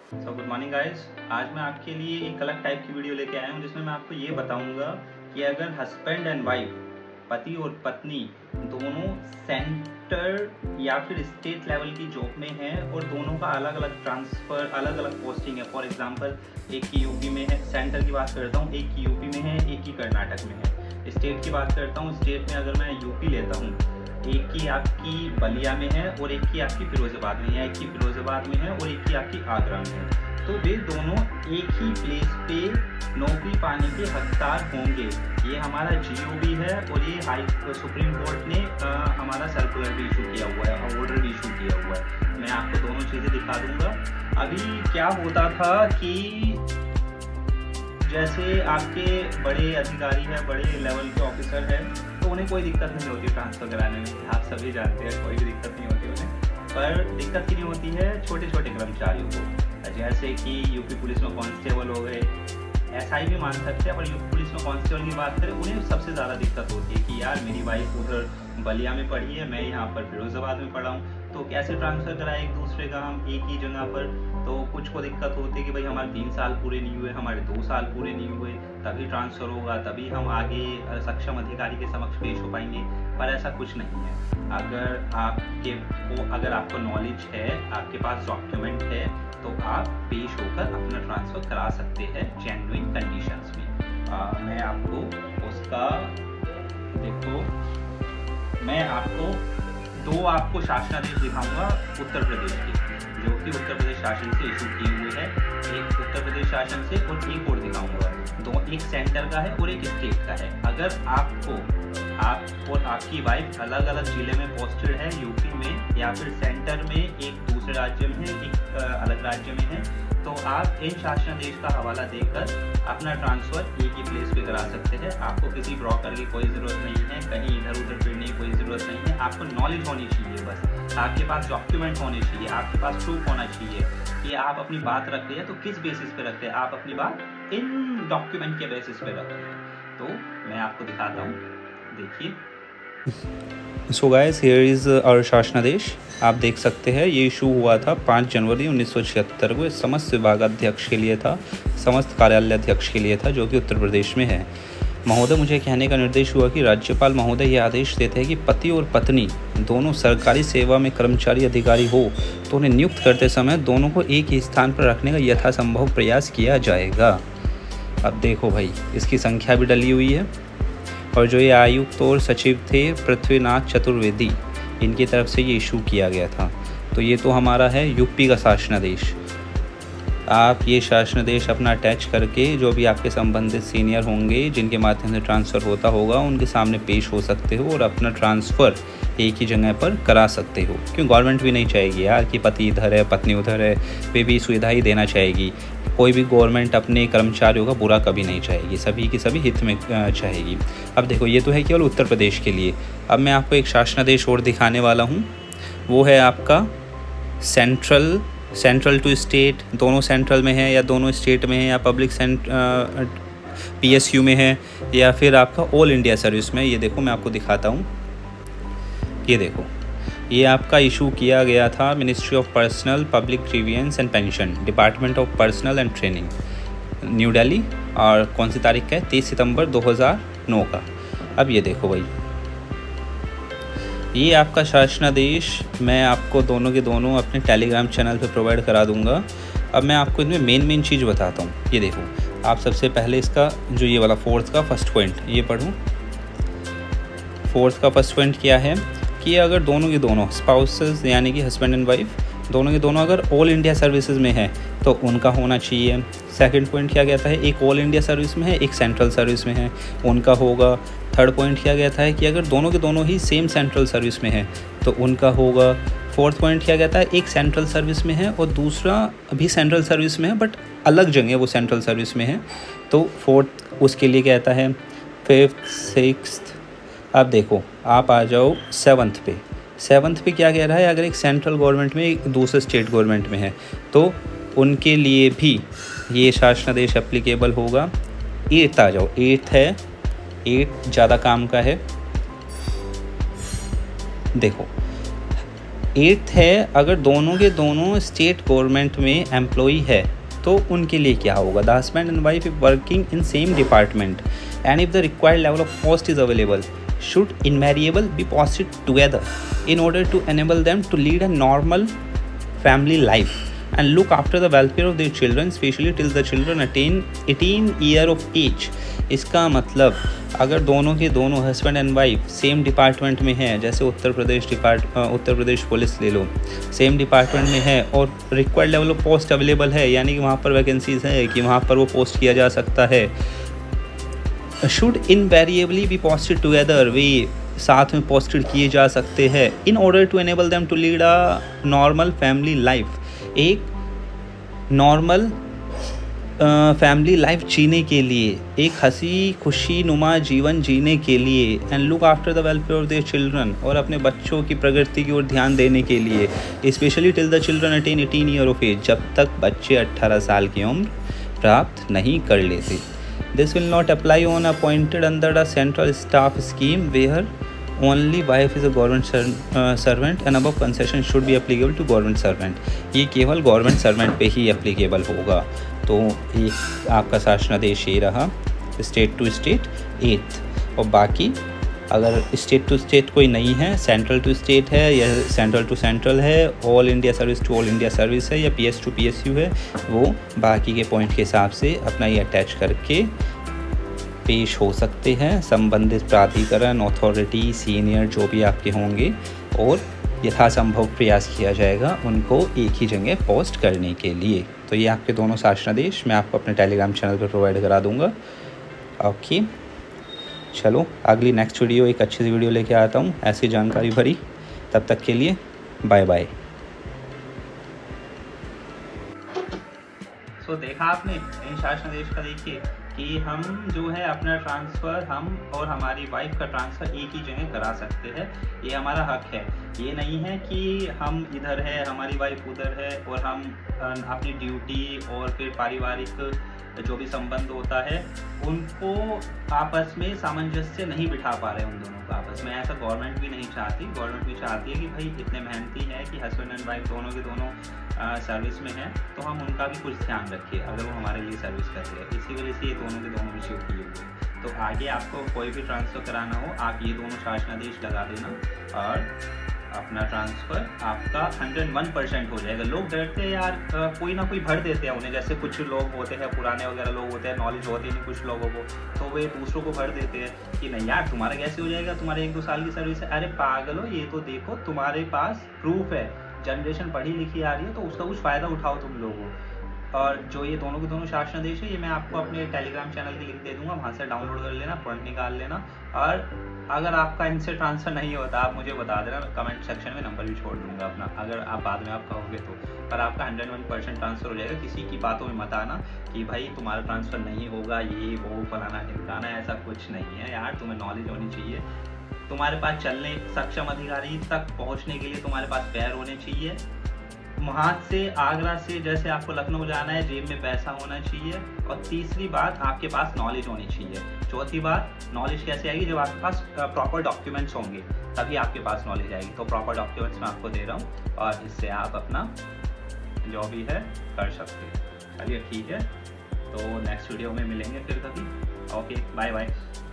Good morning guys. आज मैं आपके लिए एक अलग टाइप की वीडियो लेके आया हूँ जिसमें मैं आपको ये बताऊंगा कि अगर हस्बैंड एंड वाइफ, पति और पत्नी दोनों सेंटर या फिर स्टेट लेवल की जॉब में हैं और दोनों का अलग अलग ट्रांसफ़र, अलग अलग पोस्टिंग है। फॉर एग्जांपल, एक की यूपी में है, सेंटर की बात करता हूँ, एक की यूपी में है, एक की कर्नाटक में है। स्टेट की बात करता हूँ, स्टेट में अगर मैं यूपी लेता हूँ, एक की आपकी बलिया में है और एक की आपकी फिरोजाबाद में है, एक की फिरोजाबाद में है और एक की आपकी आगरा में है। तो वे दोनों एक ही प्लेस पे नौकरी पाने के हकदार होंगे। ये हमारा जीओबी है और ये सुप्रीम कोर्ट ने हमारा सर्कुलर भी इशू किया हुआ है, ऑर्डर भी इशू किया हुआ है। मैं आपको दोनों चीज़ें दिखा दूंगा। अभी क्या होता था कि जैसे आपके बड़े अधिकारी हैं, बड़े लेवल के ऑफिसर हैं, तो उन्हें कोई दिक्कत नहीं होती ट्रांसफ़र कराने में। आप सभी जानते हैं कोई भी दिक्कत नहीं होती उन्हें। पर दिक्कत क्यों होती है छोटे छोटे कर्मचारियों को, जैसे कि यूपी पुलिस में कांस्टेबल हो गए, एसआई भी मान सकते हैं, पर यूपी पुलिस में कांस्टेबल की बात करें, उन्हें सबसे ज़्यादा दिक्कत होती है कि यार मेरी वाइफ उधर बलिया में पढ़ी है, मैं यहाँ पर फिरोजाबाद में पढ़ा हूँ, तो कैसे ट्रांसफ़र कराए एक दूसरे का हम एक ही जगह पर। तो कुछ को दिक्कत होती है कि भाई हमारे 3 साल पूरे नहीं हुए, हमारे 2 साल पूरे नहीं हुए, तभी ट्रांसफ़र होगा, तभी हम आगे सक्षम अधिकारी के समक्ष पेश हो पाएंगे। पर ऐसा कुछ नहीं है। अगर आपको नॉलेज है, आपके पास डॉक्यूमेंट है, तो आप पेश होकर अपना ट्रांसफ़र करा सकते हैं जेन्युइन कंडीशंस में। मैं आपको उसका देखो, मैं आपको दो शासनादेश दिखाऊंगा उत्तर प्रदेश के, जो कि उत्तर प्रदेश शासन से इशू किए हुए हैं। एक उत्तर प्रदेश शासन से और एक और दिखाऊंगा। एक सेंटर का है और एक स्टेट का है। अगर आप और आपकी वाइफ अलग अलग जिले में पोस्टेड है, यूपी में या फिर सेंटर में एक दूसरे राज्य में है, एक अलग राज्य में है, तो आप इन शासनादेश का हवाला देकर अपना ट्रांसफ़र एक ही प्लेस पे करा सकते हैं। आपको किसी ब्रोकर की कोई ज़रूरत नहीं है, कहीं इधर उधर फिरने की कोई ज़रूरत नहीं है। आपको नॉलेज होनी चाहिए, बस आपके पास डॉक्यूमेंट होने चाहिए, आपके पास प्रूफ होना चाहिए कि आप अपनी बात रख रहे हैं। तो किस बेसिस पे रखते हैं आप अपनी बात? इन डॉक्यूमेंट के बेसिस पे रख रहे हैं। तो मैं आपको दिखाता हूँ, देखिए। So guys, here is our शासनादेश। आप देख सकते हैं ये इशू हुआ था 5 जनवरी 1976 को। समस्त विभागाध्यक्ष के लिए था, समस्त कार्यालयाध्यक्ष के लिए था, जो कि उत्तर प्रदेश में है। महोदय, मुझे कहने का निर्देश हुआ कि राज्यपाल महोदय ये आदेश देते हैं कि पति और पत्नी दोनों सरकारी सेवा में कर्मचारी अधिकारी हो तो उन्हें नियुक्त करते समय दोनों को एक ही स्थान पर रखने का यथासंभव प्रयास किया जाएगा। अब देखो भाई, इसकी संख्या भी डली हुई है। और जो ये आयुक्त और सचिव थे पृथ्वीनाथ चतुर्वेदी, इनकी तरफ से ये इशू किया गया था। तो ये तो हमारा है यूपी का शासनादेश। आप ये शासनादेश अपना अटैच करके जो भी आपके संबंधित सीनियर होंगे जिनके माध्यम से ट्रांसफ़र होता होगा, उनके सामने पेश हो सकते हो और अपना ट्रांसफ़र एक ही जगह पर करा सकते हो। क्यों गवर्नमेंट भी नहीं चाहेगी यार कि पति इधर है पत्नी उधर है, वे भी सुविधा ही देना चाहेगी। कोई भी गवर्नमेंट अपने कर्मचारियों का बुरा कभी नहीं चाहेगी, सभी की सभी हित में चाहेगी। अब देखो, ये तो है केवल उत्तर प्रदेश के लिए। अब मैं आपको एक शासनादेश और दिखाने वाला हूँ। वो है आपका सेंट्रल टू स्टेट, दोनों सेंट्रल में है या दोनों स्टेट में है, या पब्लिक PSU में है, या फिर आपका ऑल इंडिया सर्विस में। ये देखो, मैं आपको दिखाता हूँ। ये देखो, ये आपका इशू किया गया था ministry of personnel public grievances and pension, department of personnel and training, New Delhi. और कौन सी तारीख का है? 30 सितंबर 2009 का। अब ये देखो भाई, ये आपका शासनादेश मैं आपको दोनों के दोनों अपने टेलीग्राम चैनल पे प्रोवाइड करा दूंगा। अब मैं आपको इनमें मेन चीज़ बताता हूँ। ये देखो, आप सबसे पहले इसका जो ये वाला 4th का फर्स्ट पॉइंट ये पढ़ूँ। 4th का फर्स्ट पॉइंट क्या है कि अगर दोनों के दोनों स्पाउसेस यानी कि हस्बैंड एंड वाइफ दोनों के दोनों अगर ऑल इंडिया सर्विसेज में है तो उनका होना चाहिए। सेकंड पॉइंट क्या कहता है, एक ऑल इंडिया सर्विस में है, एक सेंट्रल सर्विस में है, उनका होगा। थर्ड पॉइंट क्या कहता है कि अगर दोनों के दोनों ही सेम सेंट्रल सर्विस में है तो उनका होगा। फोर्थ पॉइंट क्या कहता है, एक सेंट्रल सर्विस में है और दूसरा भी सेंट्रल सर्विस में है बट अलग जगह वो सेंट्रल सर्विस में है, तो फोर्थ उसके लिए कहता है। फिफ्थ, सिक्स्थ, अब देखो आप आ जाओ सेवन्थ पे। सेवन्थ पे क्या कह रहा है, अगर एक सेंट्रल गवर्नमेंट में एक दूसरे स्टेट गवर्नमेंट में है तो उनके लिए भी ये शासनादेश एप्लीकेबल होगा। एट्थ आ जाओ, एट्थ है, एट ज़्यादा काम का है। देखो 8th है, अगर दोनों के दोनों स्टेट गवर्नमेंट में एम्प्लॉई है तो उनके लिए क्या होगा। The husband and wife if working in same department and if the required level of post is available should invariable be posted together in order to enable them to lead a normal family life and look after the welfare of their children especially till the children attain 18 year of age। इसका मतलब अगर दोनों के दोनों husband and wife same department में हैं, जैसे Uttar Pradesh police ले लो, सेम डिपार्टमेंट में है और required level of post available है, यानी कि वहाँ पर वैकेंसीज है कि वहाँ पर वो पोस्ट किया जा सकता है। Should invariably be posted together, वे साथ में पोस्टेड किए जा सकते हैं in order to enable them to lead a normal family life, एक नॉर्मल फैमिली लाइफ जीने के लिए, एक हंसी खुशी नुमा जीवन जीने के लिए, and look after the welfare of their children, और अपने बच्चों की प्रगति की ओर ध्यान देने के लिए, specially till the children attain 18 year of age, जब तक बच्चे 18 साल की उम्र प्राप्त नहीं कर लेते। This will not apply on appointed under a central staff scheme where only wife is a government servant and above concession should be applicable to government servant। ये केवल गवर्नमेंट सर्वेंट पे ही एप्लीकेबल होगा। तो एक आपका शासनादेश ये रहा स्टेट टू स्टेट 8th, और बाकी अगर स्टेट टू स्टेट कोई नहीं है, सेंट्रल टू स्टेट है या सेंट्रल टू सेंट्रल है, all India service to all India service है या PS टू PSU है, वो बाकी के पॉइंट के हिसाब से अपना ये अटैच करके पेश हो सकते हैं संबंधित प्राधिकरण, अथॉरिटी, सीनियर जो भी आपके होंगे, और यथासंभव प्रयास किया जाएगा उनको एक ही जगह पोस्ट करने के लिए। तो ये आपके दोनों शासनादेश मैं आपको अपने टेलीग्राम चैनल पर प्रोवाइड करा दूँगा। ओके, चलो अगली नेक्स्ट वीडियो एक अच्छी सी वीडियो लेके आता हूँ ऐसी जानकारी भरी। तब तक के लिए बाय बाय। तो देखा आपने इन शासनादेश का, देखिए कि हम जो है अपना ट्रांसफ़र, हम और हमारी वाइफ का ट्रांसफ़र एक ही जगह करा सकते हैं, ये हमारा हक है। ये नहीं है कि हम इधर है हमारी वाइफ उधर है और हम अपनी ड्यूटी और फिर पारिवारिक जो भी संबंध होता है उनको आपस में सामंजस्य नहीं बिठा पा रहे उन दोनों को आपस में। ऐसा गवर्नमेंट भी नहीं चाहती। गवर्नमेंट भी चाहती है कि भाई इतने मेहनती है कि हस्बैंड एंड वाइफ दोनों के दोनों सर्विस में हैं, तो हम उनका भी कुछ ध्यान रखें अगर वो हमारे लिए सर्विस कर रहे हैं। इसी वजह से ये दोनों के दोनों विषय किए हुए। तो आगे आपको कोई भी ट्रांसफ़र कराना हो, आप ये दोनों शासनादेश लगा देना और अपना ट्रांसफ़र आपका 101% हो जाएगा। लोग डरते हैं यार, कोई ना कोई भर देते हैं उन्हें, जैसे कुछ लोग होते हैं पुराने वगैरह लोग होते हैं, नॉलेज होती नहीं कुछ लोगों को, तो वे दूसरों को भर देते हैं कि नहीं यार तुम्हारा कैसे हो जाएगा, तुम्हारे 1-2 साल की सर्विस है। अरे पागलो, ये तो देखो तुम्हारे पास प्रूफ है, जनरेशन पढ़ी लिखी आ रही है, तो उसका कुछ फ़ायदा उठाओ तुम लोगों। और जो ये दोनों के दोनों शासनादेश है, ये मैं आपको अपने टेलीग्राम चैनल की लिंक दे दूंगा, वहाँ से डाउनलोड कर लेना, प्रिंट निकाल लेना। और अगर आपका इनसे ट्रांसफ़र नहीं होता आप मुझे बता देना, कमेंट सेक्शन में नंबर भी छोड़ दूंगा अपना, अगर आप बाद में आप कहोगे तो। पर आपका 101% ट्रांसफ़र हो जाएगा। किसी की बातों में मत आना कि भाई तुम्हारा ट्रांसफ़र नहीं होगा, ये वो फलाना ढिमकाना, ऐसा कुछ नहीं है यार। तुम्हें नॉलेज होनी चाहिए, तुम्हारे पास चलने सक्षम अधिकारी तक पहुँचने के लिए तुम्हारे पास पैर होने चाहिए। वहाँ से आगरा से जैसे आपको लखनऊ जाना है, जेब में पैसा होना चाहिए। और तीसरी बात, आपके पास नॉलेज होनी चाहिए। चौथी बात, नॉलेज कैसे आएगी, जब आपके पास प्रॉपर डॉक्यूमेंट्स होंगे तभी आपके पास नॉलेज आएगी। तो प्रॉपर डॉक्यूमेंट्स मैं आपको दे रहा हूँ और इससे आप अपना जो भी है कर सकते हैं। चलिए ठीक है, तो नेक्स्ट वीडियो में मिलेंगे फिर कभी। Okay, bye bye.